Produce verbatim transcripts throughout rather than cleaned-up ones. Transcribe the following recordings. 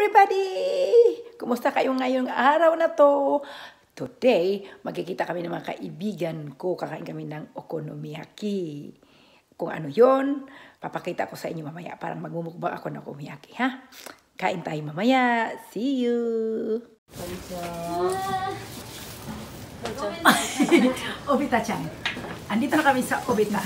everybody! Kumusta kayo ngayong araw na to? Today, magkikita kami ng mga kaibigan ko. Kakain kami ng okonomiyaki. Kung ano yon, papakita ko sa inyo mamaya. Parang magmumukbang ako ng okonomiyaki, ha? Kain tayo mamaya. See you! Obita-chan. Andito na kami sa Obita.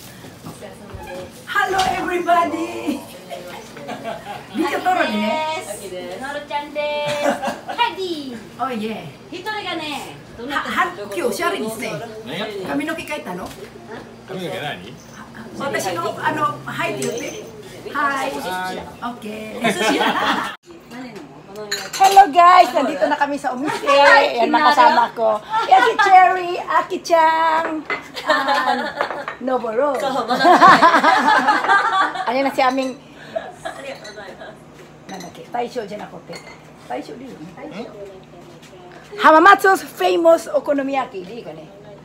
Hello everybody! Video撮るね。 のるちゃんです。はい、ディー。 Oh yeah。 一人がね、 は、は、今日おしゃれにして。髪の毛描いたの？ 髪の毛何？ 私のあのはいって言って。はい。オッケー。Hello guys, nandito na kami sa Omite. Yan nakasama ko. Yan si Cherry, Aki-chan, um, Noboro. Ayan na si aming TaishoじゃなくてTaishoでいいよね。Hamamatsu's famous okonomiyakiでいいかね。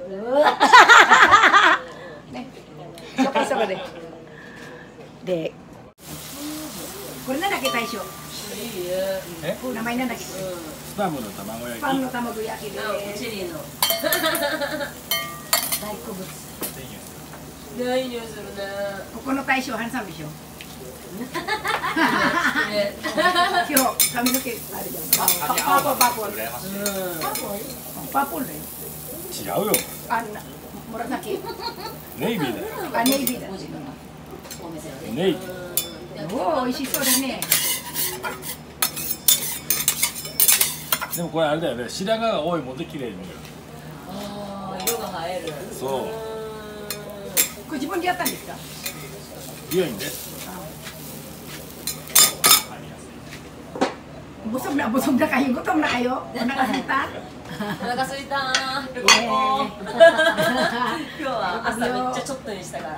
ね。そこそこで。で、これなんだっけ大将？ え？ 名前なんだっけ？ スパムの卵焼き。 スパムの卵焼きで。 チリの。 大好物。 いい匂いするね。 ここの大将ハンサムでしょ。今日髪の毛あれじゃん。パーポーパーポー。パーポーね。 違うよ。 あんな紫。 ネイビーだよ。 あ、ネイビーだ。 ネイビー。 おお、美味しそうだね。 でもこれあれだよね。白髪が多いもんで綺麗に見える。 ああ、色が映える。 そう。 これ自分でやったんですか？ 美容院で。 Busog na, busog na kayo. Gutom na kayo. O nakasita? お腹すいたー。今日は朝めっちゃちょっとにしたから。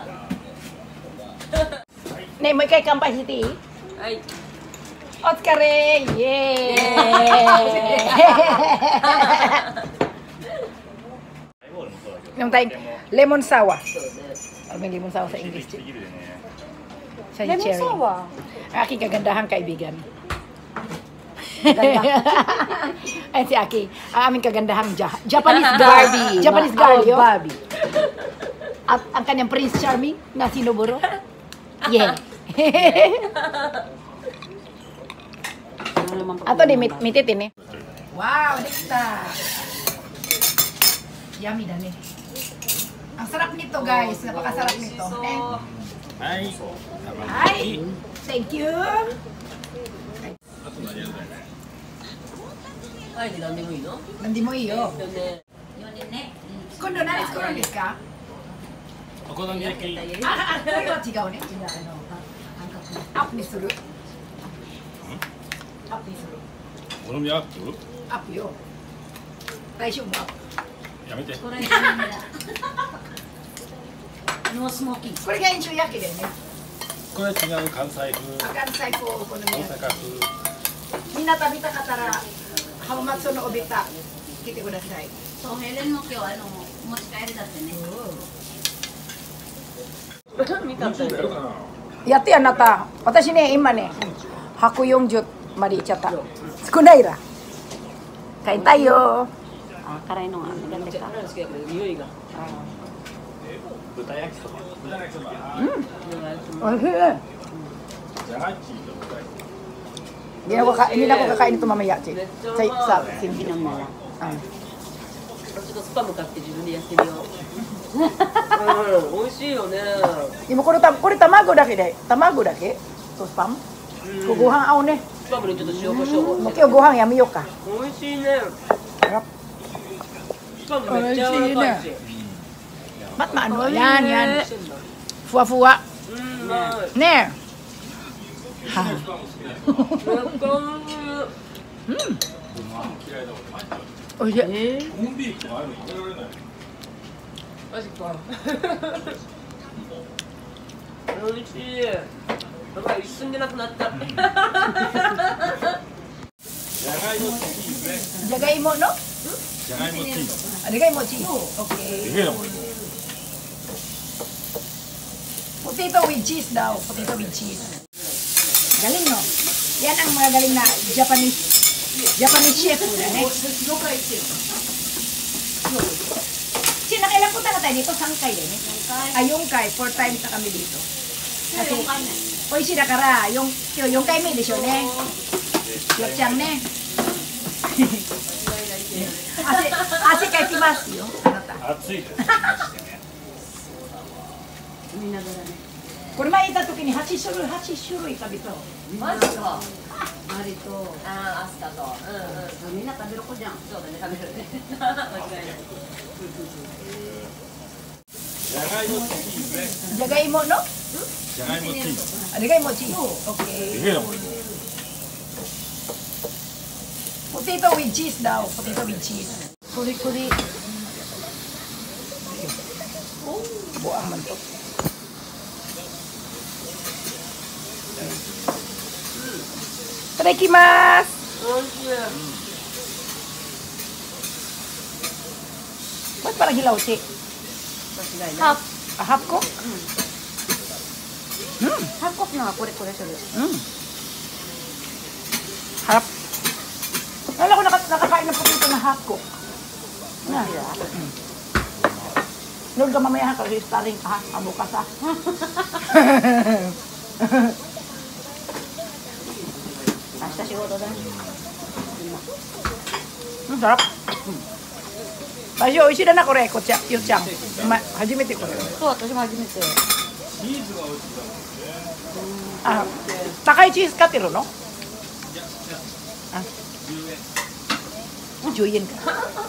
ね、もう一回乾杯していい？ はい。 お疲れイエーイYung tayong lemon sour. Ano may lemon sour sa English? Siya yung cherry. Lemon sour? Aking kagandahang kaibigan. Ayan si Aki. Ang aming kagandahang ja Japanese Barbie. Japanese girl yun. Barbie. At ang kanyang Prince Charming na si Noboro. Yeah. Ato di mititin eh. Wow, dekita. Yummy da ne. Ang sarap nito guys. Napakasarap nito. Hi. Hi. Thank you. はい、何でもいいの？ 何でもいいよ。 よね。よね。 今度何作るんですか？ お好み焼き。 あ、あ、これは違うね。アップにする。アップにする。 お好み焼き？ アップよ。大丈夫アップ。 やめて。 これノースモーキング。 これが円柱焼きだよね。 これ違う関西風。 関西風お好み焼き。 大阪風。 みんな食べたかったら浜松のおべた来てください。 そう、ヘレンも今日あの持ち帰りだってね。見たってやってあなた。私ね今ねひゃくよんじゅうまでいっちゃった。少ないら。買いたいよ。 あ、辛いのが苦手か。匂いが。 豚焼きそば。豚焼きそば。 うん。おいしい。 じゃがいちと豚焼き。 Hindi na ko ka hindi na ko kakain ito mamaya, Chi. Sa sa hindi naman na lang. Ah. ちょっとスパム買って自分でやってみよう。うん、美味しいよね。 でもこれたこれ卵だけで卵だけ？とスパム？ご飯合うね。 スパムにちょっと塩コショウ。 もう今日ご飯やめようか。 美味しいね。スパムめっちゃ柔らかいし。 Mat maano yan yan. Fuwa-fuwa. Ne. Ha. Hmm. Oh iya. マジか。美味しい。なんか一瞬でなくなった。 じゃがいもチーズね。 じゃがいもの？ じゃがいもチーズ。 じゃがいもチーズ。Okay. Sige lang. Potato with cheese daw. Potato with cheese. Galing no? Yan ang mga galing na Japanese Japanese chef po na eh. Sina kailan punta na tayo dito? Sangkay din eh. Ay, yung kay. Four times na kami dito. Kasi, oy sila kara. Yung, yung kay may desyo ne. Yung siyang ne. Asi, asi kay Timas. Yung, ano ta? 暑いです。 これ前言った時にはち種類、はち種類食べた。 マジか。 マリと。 ああ、アスカと。うんうん。みんな食べる子じゃん。そうだね、食べるね。間違いない。 じゃがいもチーズね。 じゃがいもの？ じゃがいもチーズ。 あれがいもチーズ。オッケー。 ええよ。 ポテト with cheese daw. Potato with cheese. Kuri-kuri. Buang man to. Itadakimasu. おいしい。 Ba't parang hilaw, Chi? Half. Ah, half ko? Hmm. Half cook na, kore-kore siya. Hmm. Harap. Alam ko naka, nakakain ng potato na half ko. Na. Hmm. Noon ka mamaya ha, kasi starring ka ha, kabukas ha. Basta siguro doon. Hmm, sarap. Masih 美味しいだなこれこっちゃよっちゃん。ま初めてこれ。 そう、私も初めて。 チーズが美味しいだもんね。 あ、高いチーズ使ってるの？ いや、 あ、 じゅうえん。 じゅうえんか。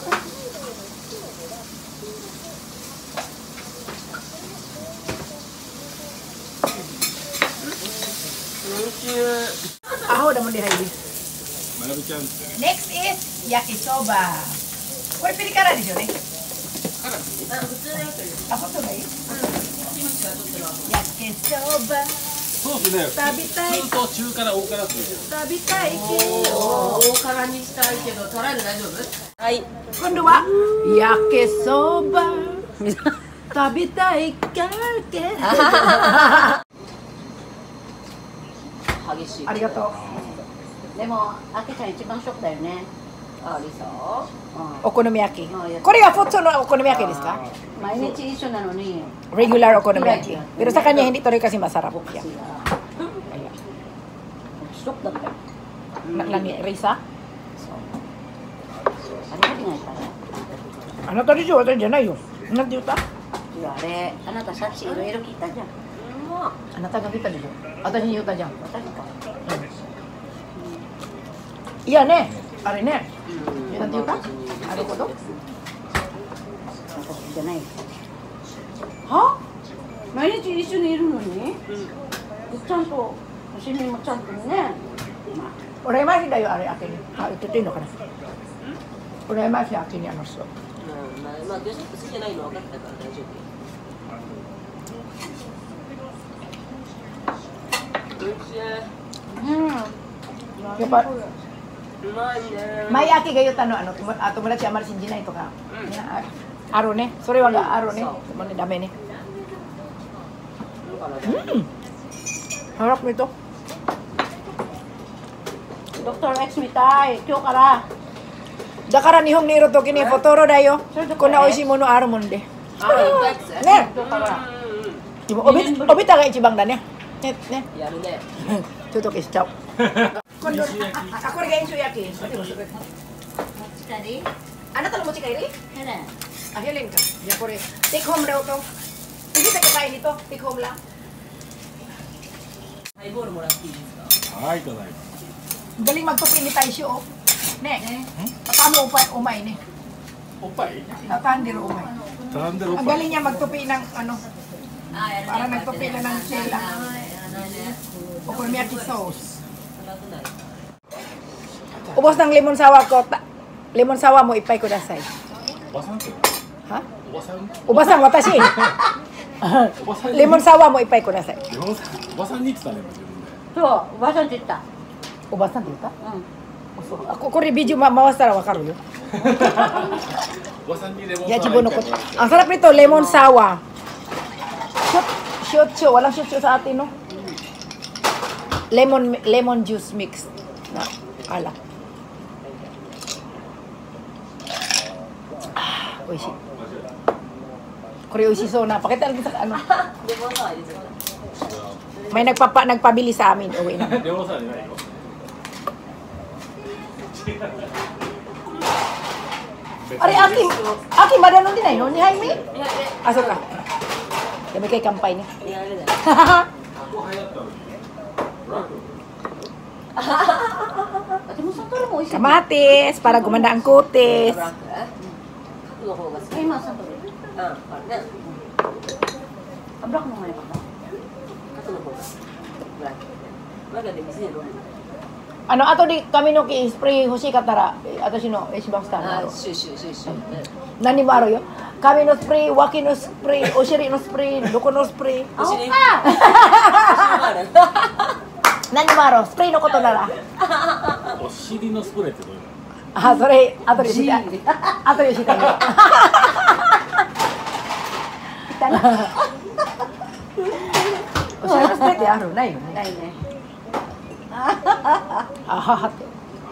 おいしい。 Ako naman di Heidi. まなぶちゃんってね。 Next is yakisoba. これピリ辛ですよね。 あ、普通のやつです。 あ、そうだよ。 キムチはちょっとな。 yakisoba そうですね。 食べたい普通と中辛、大辛っていう。 食べたいけど。 大辛にしたいけど、辛いの大丈夫？はい。 今度はyakisoba 食べたいからけど。 激しい。 ありがとう。 でも、あけちゃん一番ショックだよね。ありそう。 お好み焼き。これが普通のお好み焼きですか？ 毎日一緒なのに。 Regular okonomiyaki. Pero sa kanya hindi tuloy kasi masarap siya. Stop lang ka. Na, nani, Risa? Ano ka tingay para? あなたでしょ、私じゃないよ。なんて言った？ 言われ、あなたさっきいろいろ聞いたじゃん。 あなたが聞いたでしょ。私に言ったじゃん。 私か。 いやね、あれね。なんて言った？あれこと？ 私じゃない。 は？ 毎日一緒にいるのに、ちゃんとおしみもちゃんとね。 羨ましいだよ、あれ、あけに。あ、言っていいのかな。羨ましい、あけに、あの人。 まあ、まあ、別に好きじゃないの分かったから大丈夫。おいしい。うん。 やっぱ、 うまいね。 前あけが言ったの、あの、友あ友達あまり信じないとか。ああるね。それはあるね。でもね、ダメね。うん。harap nito. Doctor X みたい。今日から。 だから日本にいるときにフォトロだよ。こんな美味しいものあるもんで。ね。でもおびおびたが一番だね。ねね。 やるね。 ちょっと消しちゃおう。今度あこれが演習焼き。あなたの持ち帰り？ ヘレン。 あ、ヘレンか。じゃあこれtake home daw to. Hindi tayo kain ito. Take home lang. ハイボールもらっていいですか？ はい、いただいて。 Galing magtupi ni Taisyo, oh. Ne, patamo upay, umay, ne. おっぱい Tatandir, umay. 並んでるおっ Ang ぱい galing niya magtupi ng, ano, あ、やるね。 para nagtupi na ng sila. やらないね。 Okonomiyaki sauce. 辛くない。 Ubos ng lemon sawa ko. Ta lemon sawa mo, ipay ko dasay. おばさんって Ha? おばさん Ubasan, watashi. おばさんに Lemon sawa mo, ipay ko dasay. レモンさんおばさんに言ってたね自分でそう、おばさんって言った。 Ubasan, di ba? うん。 Ako, ko rin video ma mawastara wakaru yo. おばさんにレモン Ya サワー chibono ko. Ang sarap nito, lemon sawa. Shoot, shoot, shoot. Walang shoot, shoot sa atin, no? lemon lemon juice mix na alak. Ah, oishi. Kore oishi so na. Pakita lang sa ano. レモンサワー入れちゃった May nagpapa nagpabili sa amin. Uwi na. レモンサワーじゃないよ Ari, Aki, Aki, madanon din ay, no? Ni Jaime? いや Ah, so ka. Kami kay kampay niya. いやあれだよ あでもサトルも美味しい Kamatis, para gumanda ang kutis. ブラック角の方が好き今サトルうんあれねあブラックの方が良かった角の方がブラックブラックで店で飲む Ano, ato di kami no ki-spray hoshi katara. Ato sino, Ishbang あ Star. シューシューシューシュー Nani maro yo? Kami no spray, waki no spray, oshiri no spray, loko no spray. お尻 Ah! お尻もある Nani maro, spray no koto nara. お尻のスプレーってどういうの Ah, sorry, ato di shita. Ato di shita ni. Kita na. Oshiri no spray te aru, nai yo ne. ないね Ah, hate.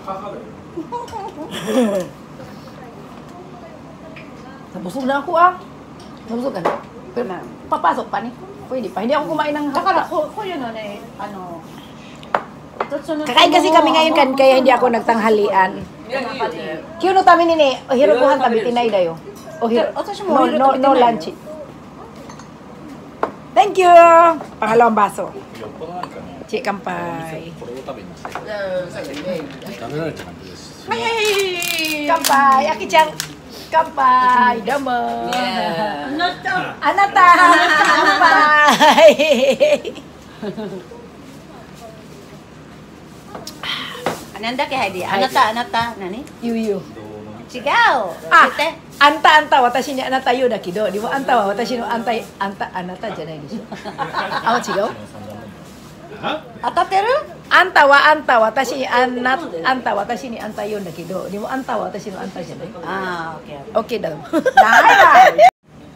Nabusog na ako ah. Nabusog ka na? Pero papasok pa ni. Pwede pa. Hindi ako kumain ng だから haka. ここういうのね、あの、 Kakain kasi kami ngayon kan kaya hindi ako nagtanghalian. いやいいよね Kiyo no tami ni ni, o hiro kuhan tabi tinay dayo. O hiro. 私も No, お昼 no, 食べて no ないよ lunch. Thank you! Pangalawang baso. よっぽどなんかね Chi kampay. これを食べに来てうんさっきね食べられちゃう感じです Kampay! Aki-chan! Kampay! Damo! Yeah. Anata! Kampay! なんだっけ、ハイディ。あなた、あなた、何 Yu yu. 違う。 Ah, 言って。 anta anta watashi ni anata yu da kido. Di mo anta wa watashi no anta anta anata janai desu. Ah, chigaw? あ当たってる Anta wa anta watashi ni anat anta watashi ni anta yu da kido. Di mo anta wa watashi no anta janai. ああ、オッケー。 Okay daw. ないわ。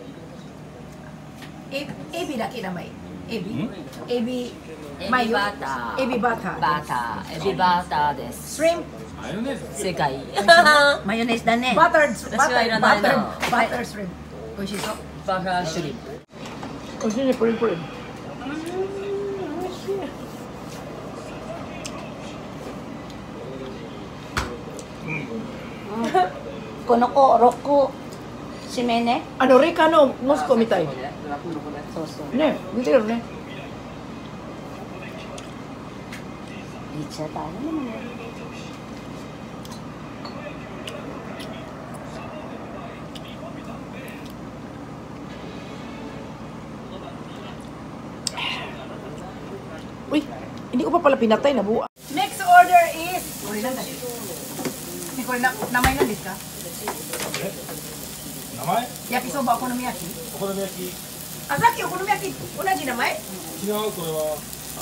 E- Ebi daki namai. Ebi. ん Ebi エビ mayo. バター。 Ebi bata. バター。エビバターです。 Shrimp. マヨネーズ正解。マヨネーズだね。 Buttered. 私はいらないな Buttered. Butter shrimp. Oishiso. バターシュリンプ Oishi ni purin purin. この子、ろっこ、締めね。 Ano Rika no Moscow mitai. ドラクの子ねそうそう。 Ne, gitu ya ne. 言っちゃダメね。 Uy, hindi ko pa pala pinatay na buwa. Next order is... Kore lang dali. Ni kore na, namay na dis ka? 名前 Yakisoba okonomiyaki. お好み焼き違う Ah, saki okonomiyaki, unaji namay? これは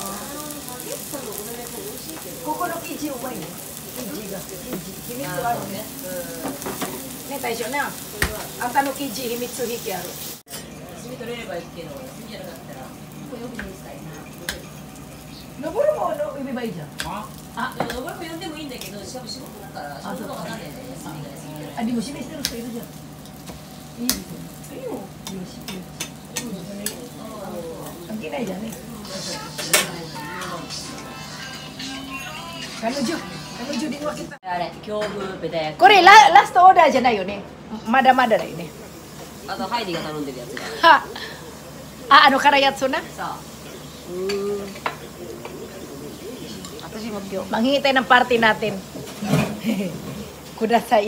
Koko no kiji uwai ne. Kiji ga, kiji. Himitsu aru ne. Ne, taisho ne. Anta no kiji himitsu hiki aru. 炭取れればいいけど炭じゃなかったらこれよくにしたいな Noburo mo no ibibay dyan. あでも俺も呼んでもいいんだけどしかも仕事だから仕事の方がなんだよね炭が休みだ Ah, di mo sinistero sa ilo dyan. Iyi dito. いいよ Di mo sinistero. Ang kinay dyan eh. Kanujo. Kanujo din mo kita. あれ京風ベタ焼き Kore, la, last order dyan na yun eh. Mada-mada na yun eh. あとハイディが頼んでるやつが Ha! Ah, ano karayatsu na? さあ私も今日。 Manghingi tayo ng party natin. Kudasai.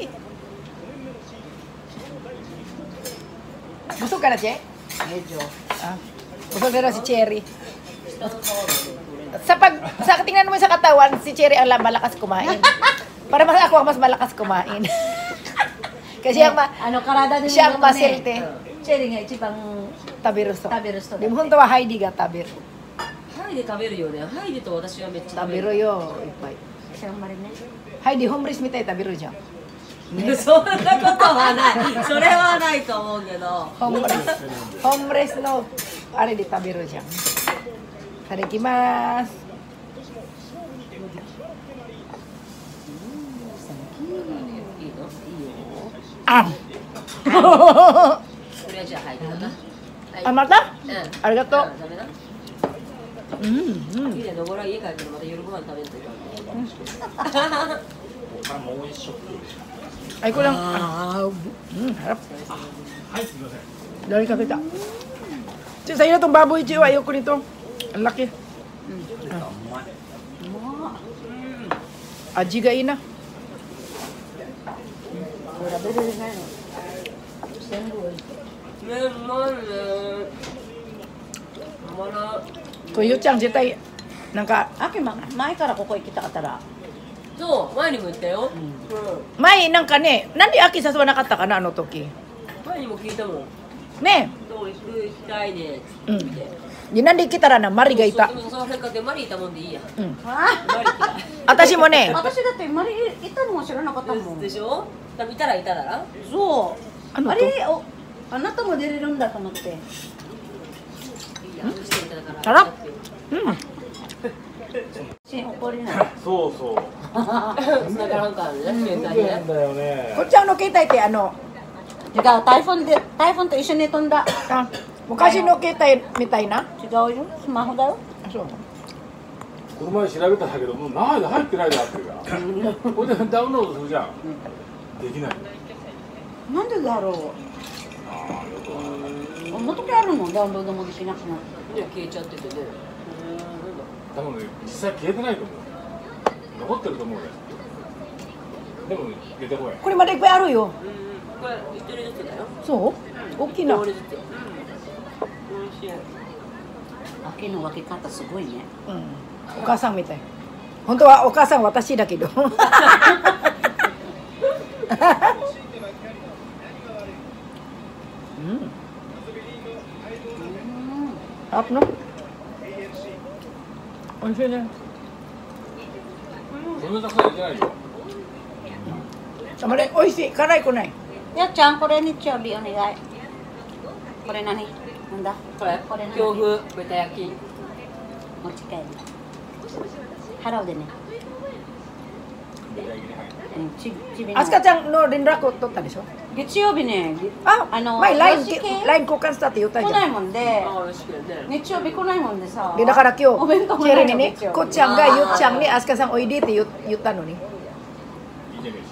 Busog ka na, Che? メジョ。 Ah, busog na daw si Cherry. Sa pag sa tingnan mo sa katawan, si Cherry ang la- malakas kumain. Para mas ako ang mas malakas kumain. Kasi ang ma あの体で。 siya ang masilte. チェリーが一番 Tabiruso. 食べる人だ Di mo hunto wa Heidi ga tabiru. ハイディ食べるよねハイディと私はめっちゃ食べ Tabiru る yo, ipay. 頑張りね。 Heidi, homeless mi tayo tabiru dyan. そんなことはないそれはないと思うけど Homeless. Homeless no, ano di tabiru dyan. Tarikimasu. いいの？いいよ。 あこれはじゃあ入ったな。 あ、またうん。 ありがとう。 食べな。 うんうん。 いいね、のぼら家帰ってまた夜ご飯食べるといかん。 他もう一食。 Ay ko lang. Ah, mm, harap. はい、すみません。 Dali kapita. Chi, sa'yo na itong baboy, Chi. Ayoko nito. Ang laki. Aji ga ina. これラベルでないの。全部。 ね、うまいね。うまな。 Kuyo Chang, si tay. Nangka, 秋ま前からここ行きたかったら。 そう、前にも言ったよ。うん。 may nang ka ne. Nandi aki sa suwa nakatta ka na ano toki. 前にも聞いたもん。 Ne. どう行く行きたいね。 うん。Di nandi kita ra na mari ga ita. そう、そう、それかけマリーいたもんでいいや。 Mm. あマリー嫌い。 Atashi mo ne. 私だってマリいたのも知らなかったもん。 でしょ？いたらいたらな。 そう。 Ano あ to? れおあなたも出れるんだと思って。 いいや、あの人いたから。 あら Mm. し怒りない。 そうそう。 繋がらんからね、携帯不ね。 便だよね。 Ko Chang no kita ite ano. 違う、台風で台風と一緒に飛んだ。 Ah, mukashi no kita mitay na. 違うよ、スマホだよ。 Ah, so. この前調べたんだけど、もうない入ってないであってるから。これでダウンロードするじゃん。できない。 なんでだろう。 ああ、よくわかんない。 こんな時あるのダウンロードもできなくなって。 ね、消えちゃっててね。 多分ね、実際消えてないと思う。残ってると思うね。でも出てこない。 Kuni maday pa aro yo. うん、これ一人ずつだよ。 So, okay na. 一人ずつ。うん。美味しい。 秋の分け方すごいね。 Mm. お母さんみたい。本当はお母さん私だけど。うん。Sarap no? 美味しいね。 そんなたくさん入れてないよ。 あまり美味しい。辛いくない。 やっちゃん、これ日曜日お願い。これ何なんだこれ、 これ何京風豚焼き。 持ち帰り。払うでね。うん、ちちびのあすかちゃんの連絡を取ったでしょ。 月曜日ね、 あ、 あの前 ラインラジ系ライン 交換したって言ったじゃん。 来ないもんで、 あ、美味しくね。 日曜日来ないもんでさ。 でだから今日お弁当もチェリにねないの月曜、日こっちゃんがゆっちゃんにあすかさんおいでって言言ったのに。 いいじゃね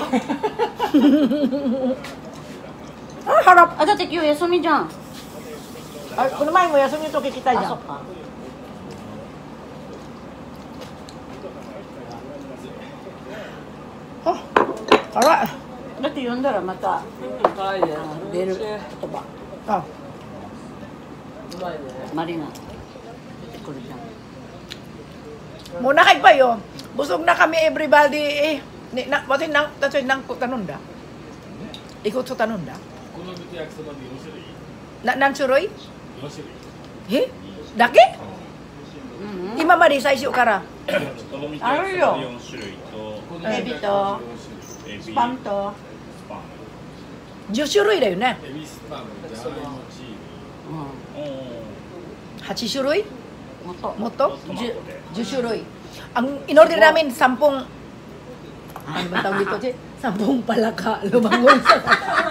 あ、腹。 あ、だって今日休みじゃん。 あ、この前も休みの時来たじあ、 ゃん。 そっか。 あ、辛い。 だって呼んだらまたうん、辛いね。 出る美味しい言葉。 あ、 うまいね。 マリナ出てくるじゃん。 muna kay pa yo. Busog na kami everybody eh. Ni na, wati nang tatsoy nang ko tanunda. Ikot sa tanunda. この豚焼きそばでよん種類。 Na nan suroy? よん種類。 Eh? Daki? うんうん。 Ima mari sa isu kara. このみたいなよん種類とエビとエビスパムと。 スパムじゅっ種類だよね。 エビスパム、じゃがいもチーズ。 うはち種類？ ん。もっと。 もっと？ トマトでじゅっ種類. Ang in-order namin sampung ano ba tawag dito, Che? Sampung palaka, lumangoy sa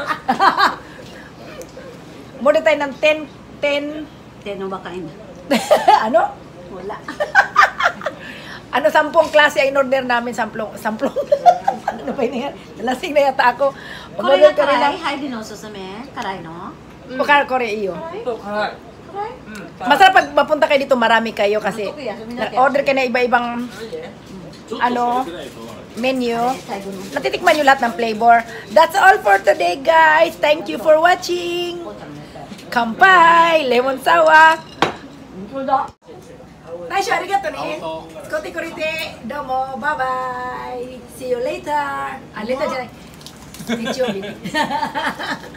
Muna tayo ng ten, ten, Teno ba kain? ano? Wala. Ano, sampung klase ang in-order namin, samplong, samplong. Ano ba yun yan? Nalasing na yata ako. これが Umorder kami 辛い ng ハイディのおすすめ辛いの Bukar Kore iyo. そう、辛い。 辛い Masarap pag mapunta kayo dito, marami kayo kasi Ano to, kuya? Sabihin natin. order kayo na iba-ibang ちょっと ano しか入れてないと思う。 menu. 最後の Natitikman nyo lahat ng flavor. That's all for today, guys. Thank you for watching. Kampai! Lemon sawa! 本当だ Nice, arigato ne. Skote korite. Domo. Bye-bye. See you later. Ah, later じゃない。日曜日。